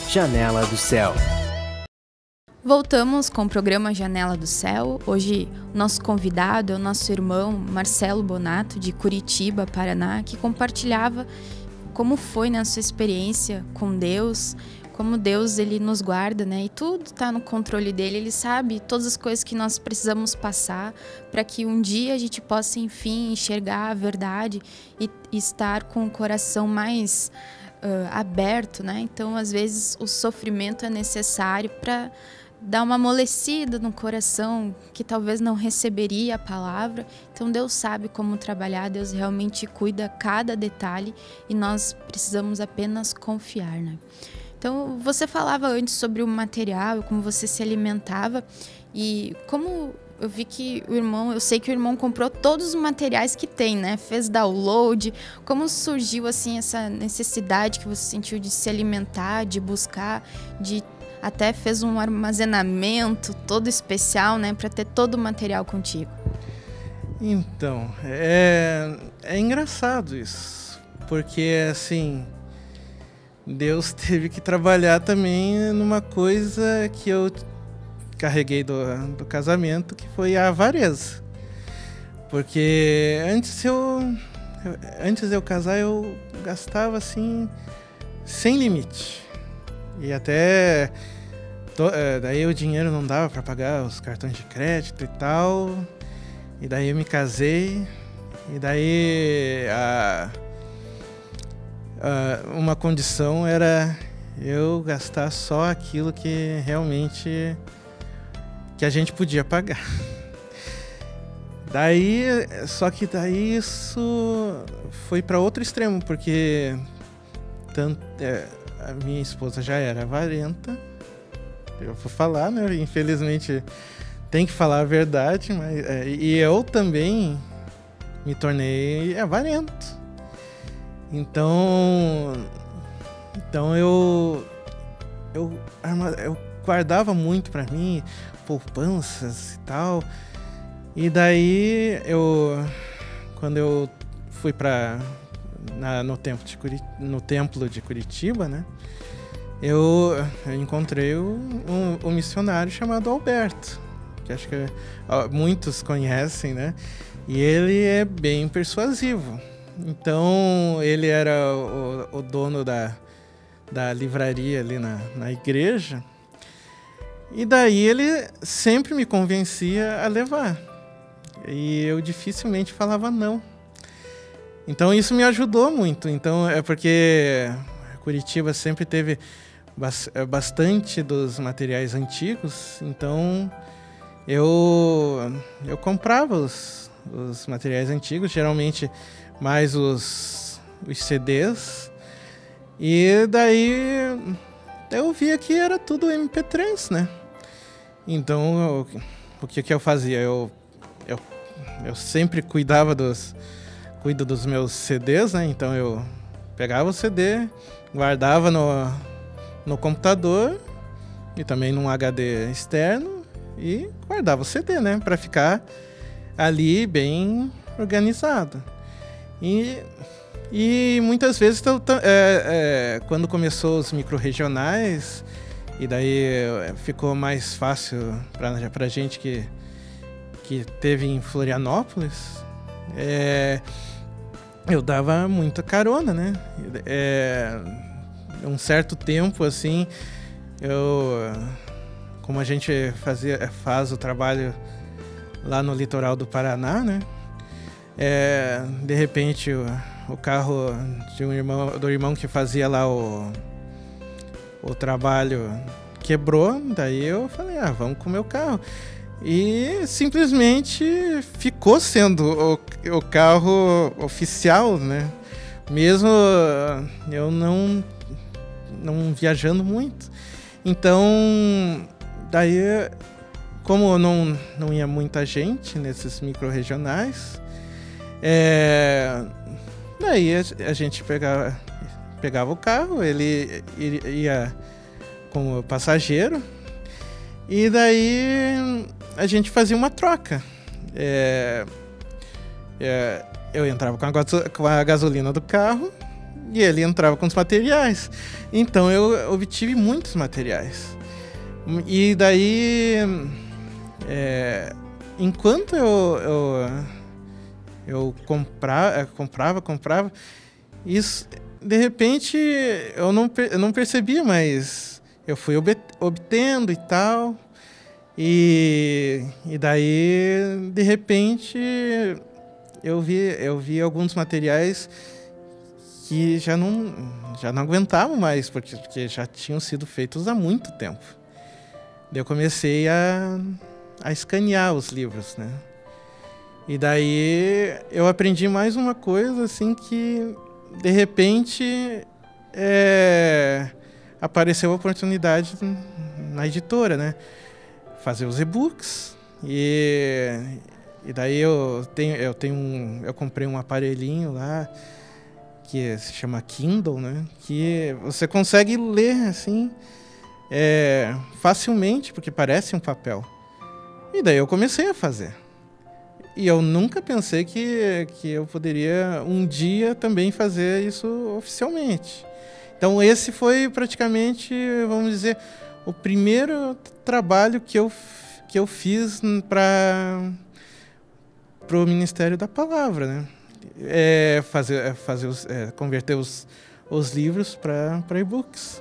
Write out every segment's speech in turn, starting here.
Janela do Céu. Voltamos com o programa Janela do Céu. Hoje, o nosso convidado é o nosso irmão Marcelo Bonato, de Curitiba, Paraná, que compartilhava como foi na sua experiência com Deus, como Deus ele nos guarda, né? E tudo está no controle dele. Ele sabe todas as coisas que nós precisamos passar para que um dia a gente possa, enfim, enxergar a verdade e estar com o coração mais aberto, né? Então, às vezes, o sofrimento é necessário para dar uma amolecida no coração que talvez não receberia a palavra. Então Deus sabe como trabalhar, Deus realmente cuida cada detalhe e nós precisamos apenas confiar, né? Então você falava antes sobre o material, como você se alimentava e como eu vi que eu sei que o irmão comprou todos os materiais que tem, né? Fez download. Como surgiu assim essa necessidade que você sentiu de se alimentar, de buscar, até fez um armazenamento todo especial, né, para ter todo o material contigo? Então, é engraçado isso, porque assim, Deus teve que trabalhar também numa coisa que eu carreguei do casamento, que foi a avareza. Porque antes de eu casar, eu gastava assim, sem limite. E até daí o dinheiro não dava para pagar os cartões de crédito e tal. E daí eu me casei. E daí uma condição era eu gastar só aquilo que realmente que a gente podia pagar. Só que daí isso foi para outro extremo, porque a minha esposa já era avarenta, eu vou falar, né? Infelizmente tem que falar a verdade, mas e eu também me tornei avarento. Então eu guardava muito para mim, poupanças e tal. E daí quando eu fui no templo de Curitiba, né? Eu encontrei um missionário chamado Alberto, que acho que muitos conhecem, né? E ele é bem persuasivo. Então, ele era o dono da livraria ali na igreja. E daí ele sempre me convencia a levar. E eu dificilmente falava não. Então isso me ajudou muito. Então é porque Curitiba sempre teve bastante dos materiais antigos. Então eu comprava os materiais antigos, geralmente mais os CDs. E daí eu via que era tudo MP3, né? Então o que eu fazia? Eu sempre cuido dos meus CDs, né? Então eu pegava o CD, guardava no computador e também num HD externo e guardava o CD, né? Para ficar ali bem organizado. E muitas vezes, quando começou os micro-regionais, e daí ficou mais fácil pra gente que teve em Florianópolis, eu dava muita carona, né? Um certo tempo, assim, como a gente faz o trabalho lá no litoral do Paraná, né? De repente o carro do irmão que fazia lá o trabalho quebrou, daí eu falei, vamos com o meu carro. E simplesmente ficou sendo o carro oficial, né? Mesmo eu não viajando muito. Então, daí, como não ia muita gente nesses micro-regionais, daí a gente pegava o carro, ele ia como passageiro, e daí a gente fazia uma troca. Eu entrava com a gasolina do carro e ele entrava com os materiais. Então eu obtive muitos materiais. E daí, enquanto eu comprava, isso, de repente, eu não percebia, mas eu fui obtendo e tal. E daí, de repente, eu vi alguns materiais que já não aguentavam mais, porque já tinham sido feitos há muito tempo. Daí eu comecei a escanear os livros, né? E daí eu aprendi mais uma coisa, assim, que de repente apareceu a oportunidade na editora, né? Fazer os e-books. E daí eu comprei um aparelhinho lá que se chama Kindle, né? Que você consegue ler assim facilmente, porque parece um papel. E daí eu comecei a fazer. E eu nunca pensei que eu poderia um dia também fazer isso oficialmente. Então esse foi praticamente, vamos dizer, o primeiro trabalho que eu fiz para o Ministério da Palavra, né? Converter os livros para e-books.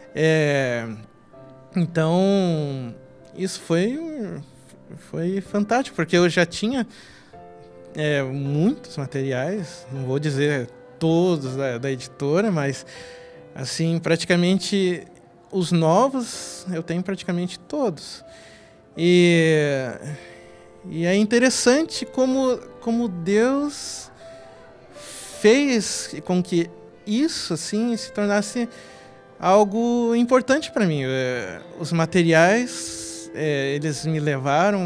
Então, isso foi fantástico, porque eu já tinha muitos materiais, não vou dizer todos da editora, mas assim, praticamente os novos eu tenho praticamente todos. E é interessante como Deus fez com que isso assim se tornasse algo importante para mim. Os materiais, eles me levaram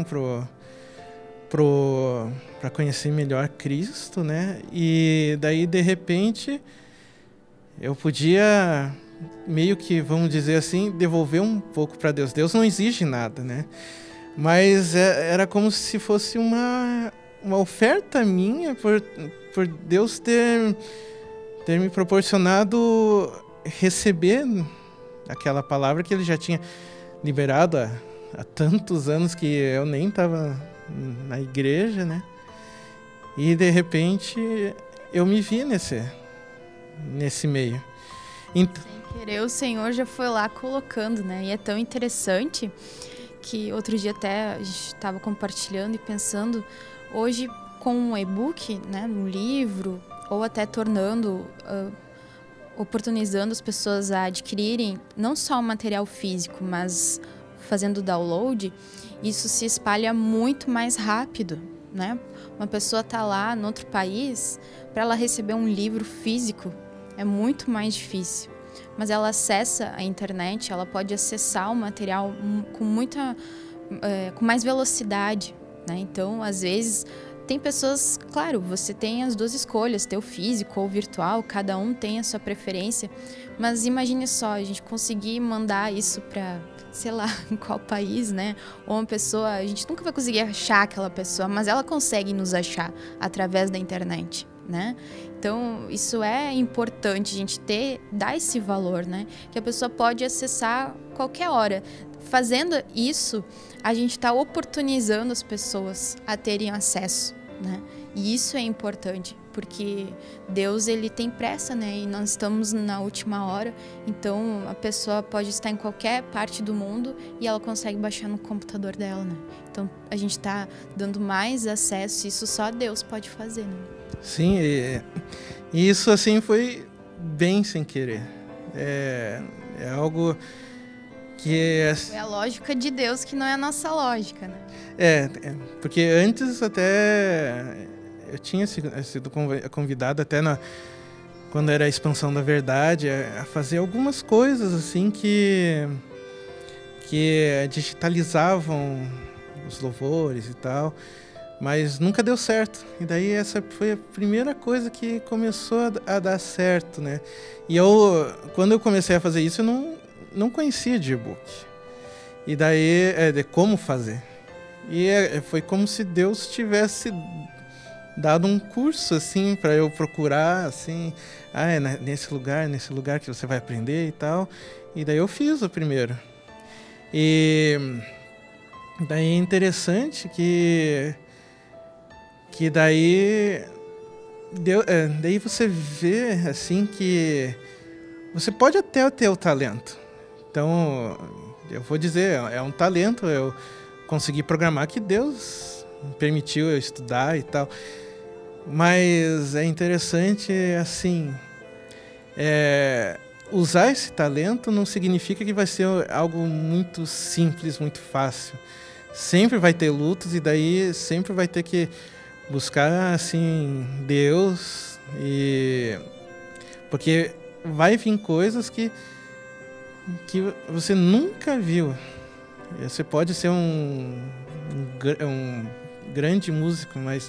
para conhecer melhor Cristo, né? E daí, de repente, eu podia meio que, vamos dizer assim, devolver um pouco para Deus. Deus não exige nada, né? Mas era como se fosse uma oferta minha por Deus ter me proporcionado receber aquela palavra que ele já tinha liberado há tantos anos que eu nem estava na igreja, né? E de repente eu me vi nesse meio. Sem querer, o Senhor já foi lá colocando, né? E é tão interessante que outro dia até a gente estava compartilhando e pensando, hoje com um e-book, né, um livro, ou até oportunizando as pessoas a adquirirem não só o material físico, mas fazendo download, isso se espalha muito mais rápido, né? Uma pessoa está lá no outro país, para ela receber um livro físico é muito mais difícil. Mas ela acessa a internet, ela pode acessar o material com mais velocidade, né? Então, às vezes, tem pessoas, claro, você tem as duas escolhas, ter o físico ou o virtual, cada um tem a sua preferência, mas imagine só, a gente conseguir mandar isso para, sei lá, em qual país, né? Ou uma pessoa, a gente nunca vai conseguir achar aquela pessoa, mas ela consegue nos achar através da internet, né? Então, isso é importante, a gente dar esse valor, né? Que a pessoa pode acessar qualquer hora. Fazendo isso, a gente está oportunizando as pessoas a terem acesso, né? E isso é importante, porque Deus, ele tem pressa, né? E nós estamos na última hora, então a pessoa pode estar em qualquer parte do mundo e ela consegue baixar no computador dela, né? Então, a gente está dando mais acesso, isso só Deus pode fazer, né? Sim, e isso assim foi bem sem querer. É algo que é a lógica de Deus, que não é a nossa lógica, né? Porque antes até eu tinha sido convidado até quando era a Expansão da Verdade a fazer algumas coisas assim que digitalizavam os louvores e tal, mas nunca deu certo. E daí essa foi a primeira coisa que começou a dar certo, né? E quando eu comecei a fazer isso, eu não conhecia de e-book. E daí, de como fazer. E foi como se Deus tivesse dado um curso assim para eu procurar assim, é nesse lugar que você vai aprender e tal. E daí eu fiz o primeiro. E daí é interessante que daí daí você vê assim que você pode até ter o talento. Então, eu vou dizer, é um talento eu conseguir programar, que Deus permitiu eu estudar e tal. Mas é interessante, assim, usar esse talento não significa que vai ser algo muito simples, muito fácil. Sempre vai ter lutas e daí sempre vai ter que buscar, assim, Deus, porque vai vir coisas que você nunca viu. Você pode ser um grande músico, mas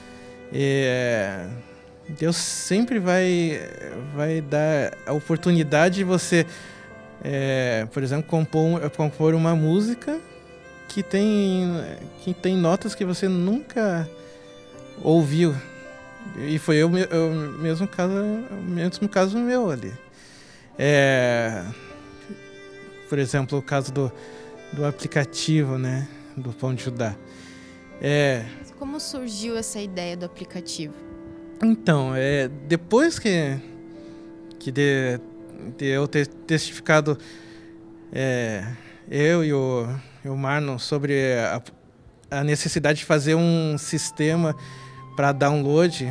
Deus sempre vai dar a oportunidade de você, por exemplo, compor uma música que tem notas que você nunca ouviu. E foi o mesmo caso meu ali. Por exemplo, o caso do aplicativo, né, do Pão de Judá. Como surgiu essa ideia do aplicativo? Então, depois que de eu ter testificado, eu e o Marlon, sobre a necessidade de fazer um sistema para download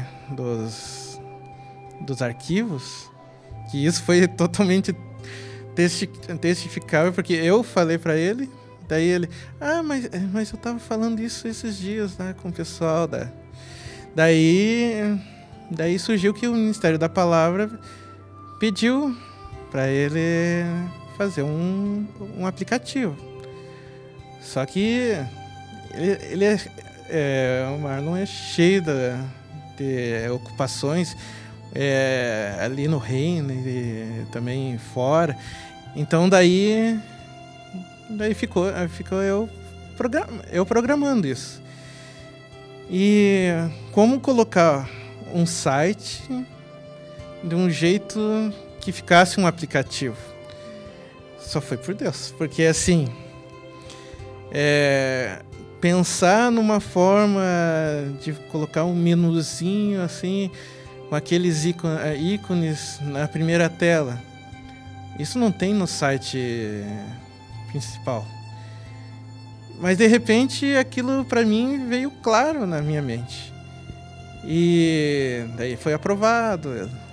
dos arquivos, que isso foi totalmente testificável, porque eu falei para ele, daí ele, mas eu tava falando isso esses dias, né, com o pessoal daí surgiu que o Ministério da Palavra pediu para ele fazer um aplicativo. Só que o Marlon é cheio de ocupações, ali no reino e também fora. Então daí ficou eu programando isso. E como colocar um site de um jeito que ficasse um aplicativo? Só foi por Deus, porque assim, pensar numa forma de colocar um menuzinho assim, com aqueles ícones na primeira tela, isso não tem no site principal. Mas de repente aquilo para mim veio claro na minha mente. E daí foi aprovado.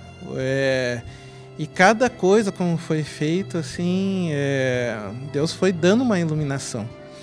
E cada coisa como foi feito, assim, Deus foi dando uma iluminação.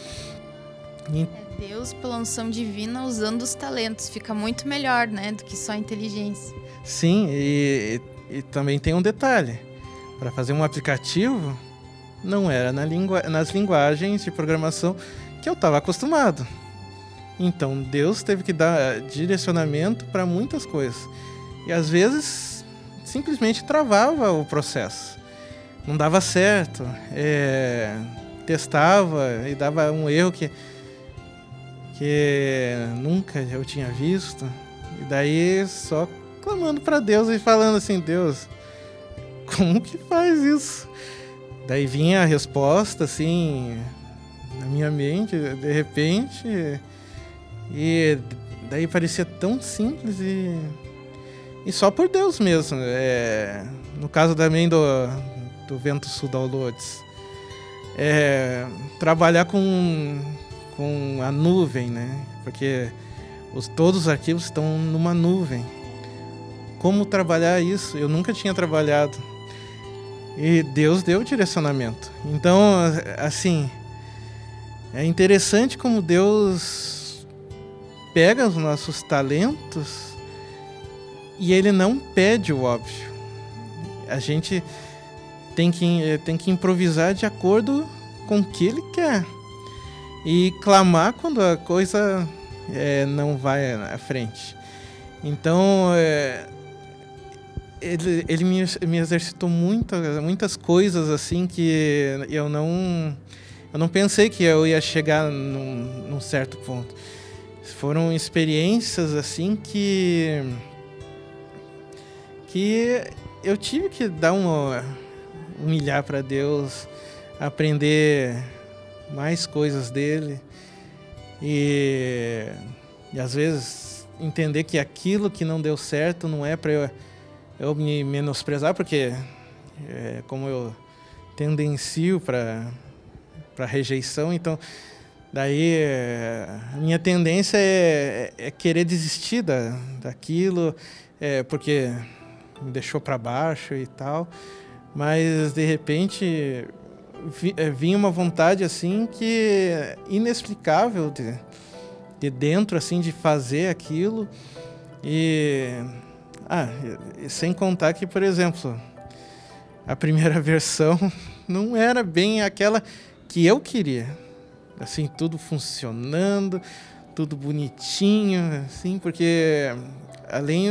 Deus, pela unção divina, usando os talentos. Fica muito melhor, né, do que só a inteligência. Sim, e também tem um detalhe. Para fazer um aplicativo, não era nas linguagens de programação que eu estava acostumado. Então, Deus teve que dar direcionamento para muitas coisas. E, às vezes, simplesmente travava o processo. Não dava certo. Testava e dava um erro que nunca eu tinha visto. E daí, só clamando para Deus e falando assim, Deus, como que faz isso? Daí vinha a resposta, assim, na minha mente, de repente, e daí parecia tão simples e só por Deus mesmo. No caso também do Vento Sul Downloads, trabalhar com a nuvem, né? Porque todos os arquivos estão numa nuvem. Como trabalhar isso? Eu nunca tinha trabalhado. E Deus deu o direcionamento. Então, assim, é interessante como Deus pega os nossos talentos e Ele não pede o óbvio. A gente tem que improvisar de acordo com o que Ele quer. E clamar quando a coisa não vai à frente. Então, ele me exercitou muitas coisas assim que eu não pensei que eu ia chegar num certo ponto. foram experiências assim que eu tive que dar humilhar para Deus, aprender mais coisas dele e às vezes entender que aquilo que não deu certo não é para eu me menosprezar, porque como eu tendencio para rejeição, então daí a minha tendência é querer desistir daquilo, porque me deixou para baixo e tal, mas de repente vinha uma vontade assim que inexplicável de dentro, assim, de fazer aquilo. E sem contar que, por exemplo, a primeira versão não era bem aquela que eu queria, assim, tudo funcionando, tudo bonitinho, assim, porque além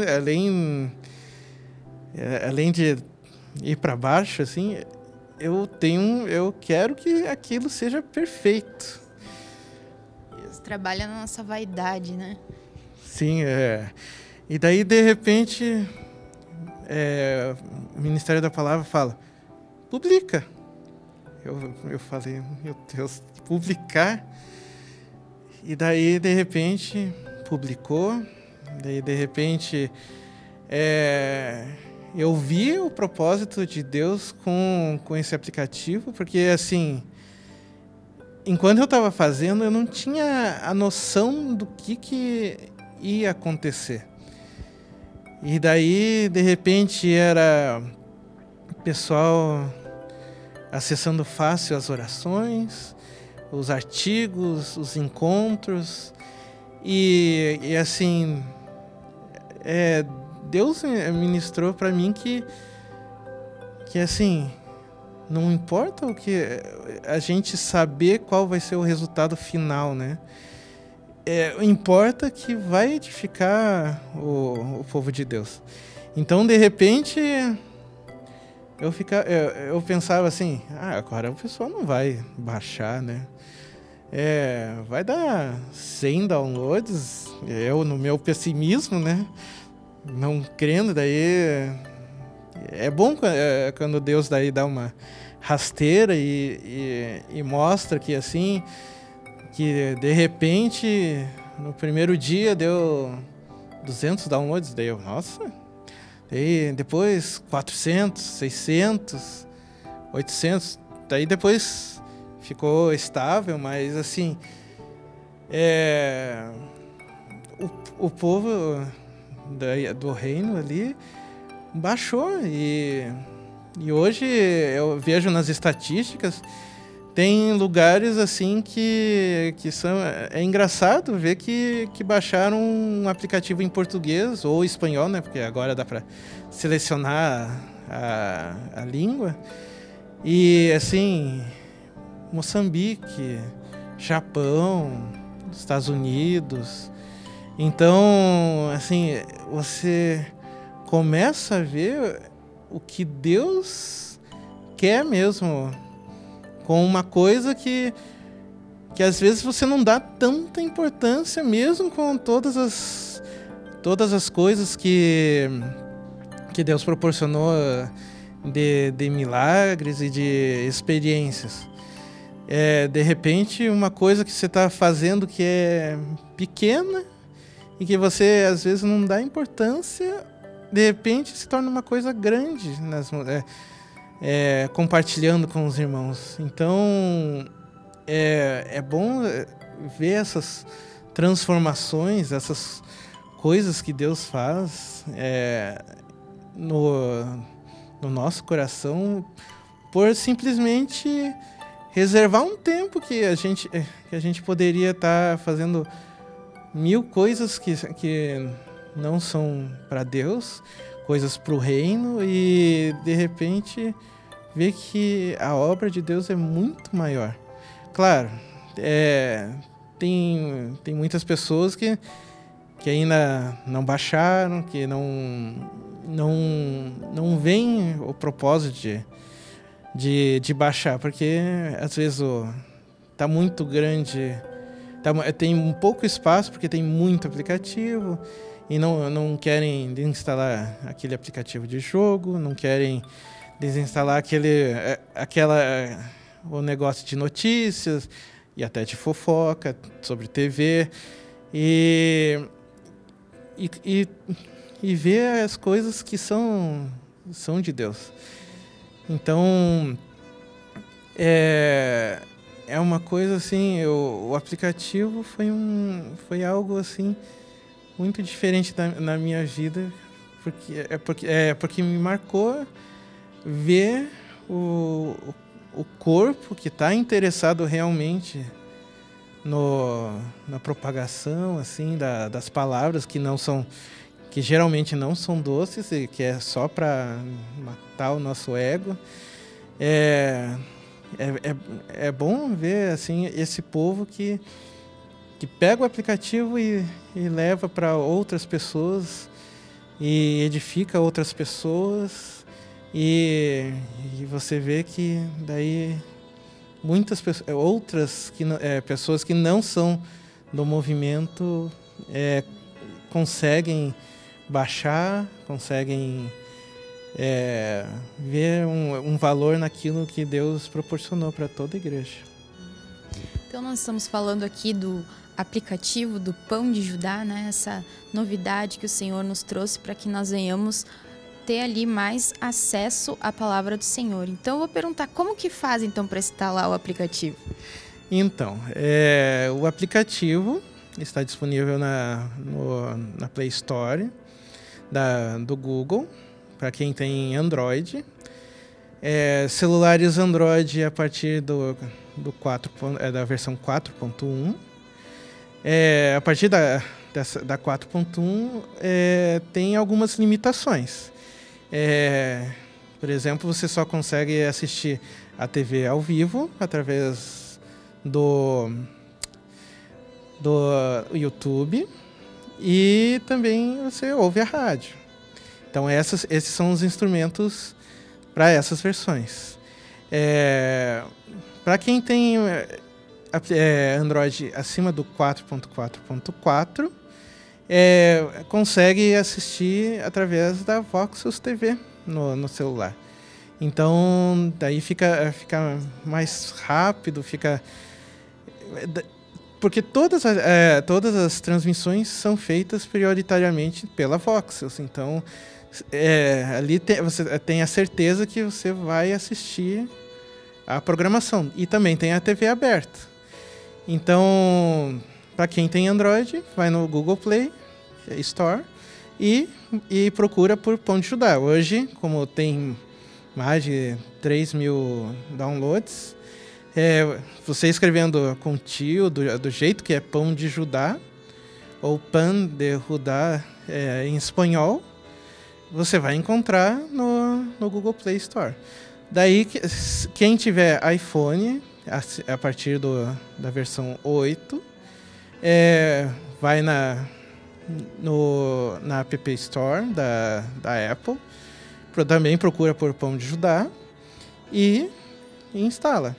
de ir para baixo, assim, eu quero que aquilo seja perfeito. Deus trabalha na nossa vaidade, né? Sim, e daí de repente o Ministério da Palavra fala, publica. Eu falei, meu Deus, publicar? E daí de repente publicou, daí de repente eu vi o propósito de Deus com esse aplicativo, porque assim, enquanto eu estava fazendo, eu não tinha a noção do que ia acontecer. E daí, de repente, era o pessoal acessando fácil as orações, os artigos, os encontros, e assim, Deus ministrou para mim que assim, não importa o que a gente saber qual vai ser o resultado final, né? Importa que vai edificar o povo de Deus. Então, de repente, eu pensava assim, agora o pessoal não vai baixar, né? Vai dar 100 downloads, eu no meu pessimismo, né? Não crendo, daí é bom quando Deus daí dá uma rasteira e mostra que assim, que de repente no primeiro dia deu 200 downloads, daí eu, nossa, daí depois 400, 600, 800, daí depois ficou estável, mas assim, o povo do reino ali baixou e hoje eu vejo nas estatísticas, tem lugares assim que são... É engraçado ver que baixaram um aplicativo em português ou espanhol, né? Porque agora dá para selecionar a língua. E assim, Moçambique, Japão, Estados Unidos. Então, assim, você começa a ver o que Deus quer mesmo com uma coisa que às vezes você não dá tanta importância, mesmo com todas as coisas que Deus proporcionou de milagres e de experiências. De repente, uma coisa que você está fazendo que é pequena e que você às vezes não dá importância, de repente se torna uma coisa grande compartilhando com os irmãos. Então é bom ver essas transformações, essas coisas que Deus faz no nosso coração, por simplesmente reservar um tempo que a gente poderia estar fazendo 1000 coisas que não são para Deus, coisas para o reino, e de repente ver que a obra de Deus é muito maior. Claro, tem muitas pessoas que ainda não baixaram, que não veem o propósito de baixar, porque às vezes tá muito grande, tem um pouco espaço porque tem muito aplicativo e não querem desinstalar aquele aplicativo de jogo, não querem desinstalar o negócio de notícias e até de fofoca sobre TV e ver as coisas que são de Deus. Então, é uma coisa assim, o aplicativo foi algo assim muito diferente na minha vida, porque me marcou ver o corpo que está interessado realmente na propagação assim das palavras que geralmente não são doces e que é só para matar o nosso ego. É bom ver assim esse povo que pega o aplicativo e leva para outras pessoas e edifica outras pessoas e você vê que daí muitas pessoas que não são do movimento conseguem baixar, conseguem ver um valor naquilo que Deus proporcionou para toda a igreja. Então nós estamos falando aqui do aplicativo do Pão de Judá, né? Essa novidade que o Senhor nos trouxe para que nós venhamos ter ali mais acesso à palavra do Senhor. Então eu vou perguntar, como que faz então para instalar o aplicativo? Então, o aplicativo está disponível na Play Store do Google, para quem tem Android. Celulares Android a partir da versão 4.1. A partir da 4.1 tem algumas limitações. Por exemplo, você só consegue assistir a TV ao vivo através do YouTube e também você ouve a rádio. Então esses são os instrumentos para essas versões. Para quem tem Android acima do 4.4.4, consegue assistir através da Voxels TV no celular. Então daí fica mais rápido, porque todas as transmissões são feitas prioritariamente pela Voxels. Então ali você tem a certeza que você vai assistir a programação. E também tem a TV aberta. Então, para quem tem Android, vai no Google Play Store e procura por Pão de Judá. Hoje, como tem mais de 3.000 downloads, você escrevendo com tio, do jeito que é Pão de Judá, ou Pan de Judá em espanhol, você vai encontrar no Google Play Store. Daí, quem tiver iPhone, a partir da versão 8, vai na App Store da Apple, também procura por Pão de Judá e instala.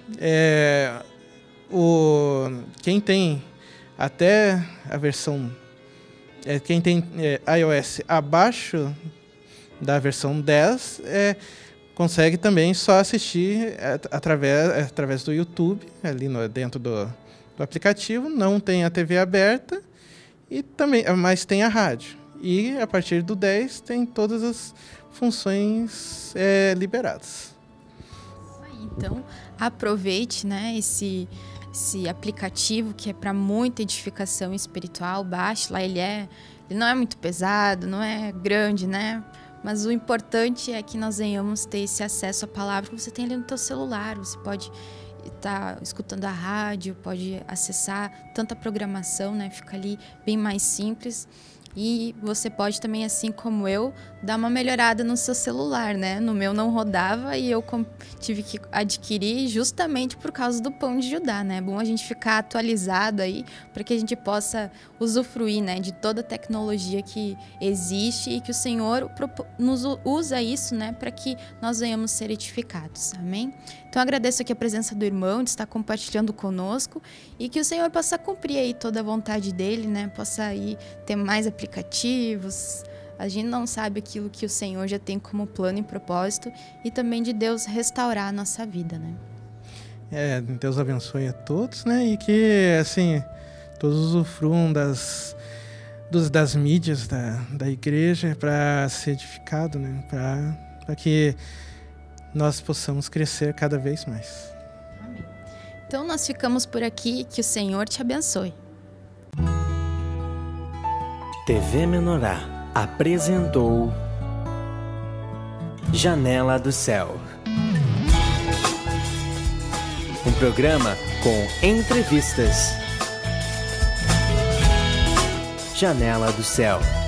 Quem tem até a versão... quem tem iOS abaixo da versão 10, consegue também só assistir através do YouTube, ali dentro do aplicativo. Não tem a TV aberta, mas tem a rádio. E a partir do 10 tem todas as funções liberadas. Então, aproveite, né, esse aplicativo que é para muita edificação espiritual. Baixe lá, ele não é muito pesado, não é grande, né? Mas o importante é que nós venhamos ter esse acesso à palavra que você tem ali no teu celular. Você pode estar escutando a rádio, pode acessar tanta programação, né? Fica ali bem mais simples. E você pode também, assim como eu, dar uma melhorada no seu celular, né? No meu não rodava e eu tive que adquirir justamente por causa do Pão de Judá, né? É bom a gente ficar atualizado aí para que a gente possa usufruir, né, de toda a tecnologia que existe e que o Senhor nos usa isso, né, para que nós venhamos ser edificados. Amém? Então agradeço aqui a presença do irmão, de estar compartilhando conosco e que o Senhor possa cumprir aí toda a vontade dele, né? Possa aí ter mais aplicativos. A gente não sabe aquilo que o Senhor já tem como plano e propósito e também de Deus restaurar a nossa vida, né? Deus abençoe a todos, né? E que, assim, todos usufruam das mídias da igreja para ser edificado, né? Para que nós possamos crescer cada vez mais. Amém. Então nós ficamos por aqui, que o Senhor te abençoe. TV Menorá apresentou Janela do Céu. Um programa com entrevistas. Janela do Céu.